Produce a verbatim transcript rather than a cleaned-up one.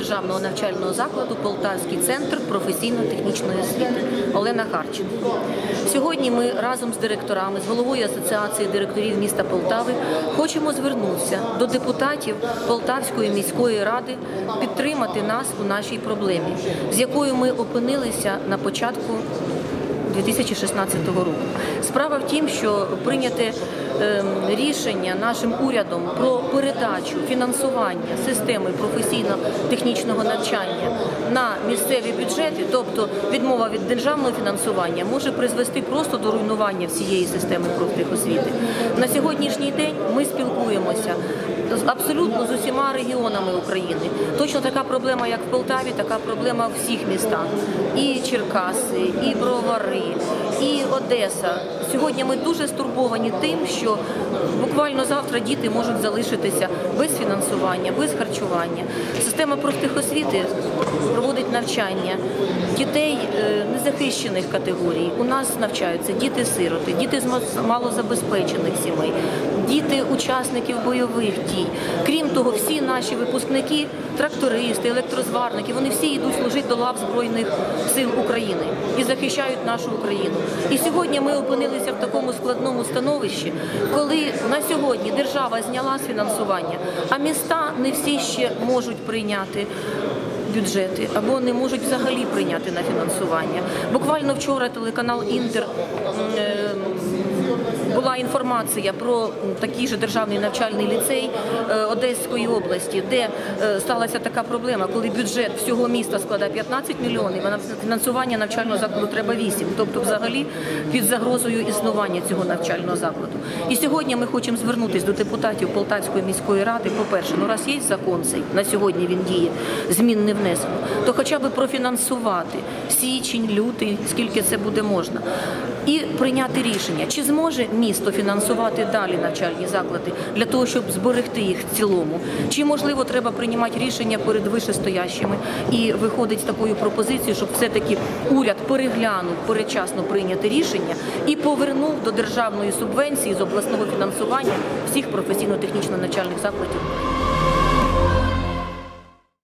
державного навчального закладу Полтавський центр професійно-технічної освіти Олена Харченко. Сьогодні ми разом з директорами, з головою Асоціації директорів міста Полтави хочемо звернутися до депутатів Полтавської міської ради підтримати нас у нашій проблемі, з якою ми опинилися на початку дві тисячі шістнадцятого року. Справа в тім, що прийняте е, рішення нашим урядом про передачу фінансування системи професійно-технічного навчання на місцеві бюджети, тобто відмова від державного фінансування, може призвести просто до руйнування всієї системи профтехосвіти. На сьогоднішній день ми спілкуємося абсолютно з усіма регіонами України. Точно така проблема, як в Полтаві, така проблема в всіх містах. І Черкаси, і Бровари, і Одеса. Сьогодні ми дуже стурбовані тим, що буквально завтра діти можуть залишитися без фінансування, без харчування. Система профтехосвіти проводить навчання дітей незахищених категорій. У нас навчаються діти-сироти, діти з малозабезпечених сімей, діти учасників бойових дій. Крім того, всі наші випускники, трактористи, електрозварники, вони всі йдуть служити до лав Збройних сил України і захищають нашу Україну. І сьогодні ми опинилися в такому складному становищі, коли на сьогодні держава зняла з фінансування, а міста не всі ще можуть прийняти бюджети або не можуть взагалі прийняти на фінансування. Буквально вчора телеканал «Інтер» була інформація про такий же державний навчальний ліцей Одеської області, де сталася така проблема, коли бюджет всього міста складає п'ятнадцять мільйонів, а на фінансування навчального закладу треба вісім. Тобто взагалі під загрозою існування цього навчального закладу. І сьогодні ми хочемо звернутися до депутатів Полтавської міської ради. По-перше, ну раз є закон цей, на сьогодні він діє, змін не внесено, то хоча б профінансувати січень, лютий, скільки це буде можна. І прийняти рішення, чи зможе місто фінансувати далі навчальні заклади для того, щоб зберегти їх в цілому. Чи, можливо, треба приймати рішення перед вищестоящими і виходить з такою пропозицією, щоб все-таки уряд переглянув передчасно прийняти рішення і повернув до державної субвенції з обласного фінансування всіх професійно-технічно навчальних закладів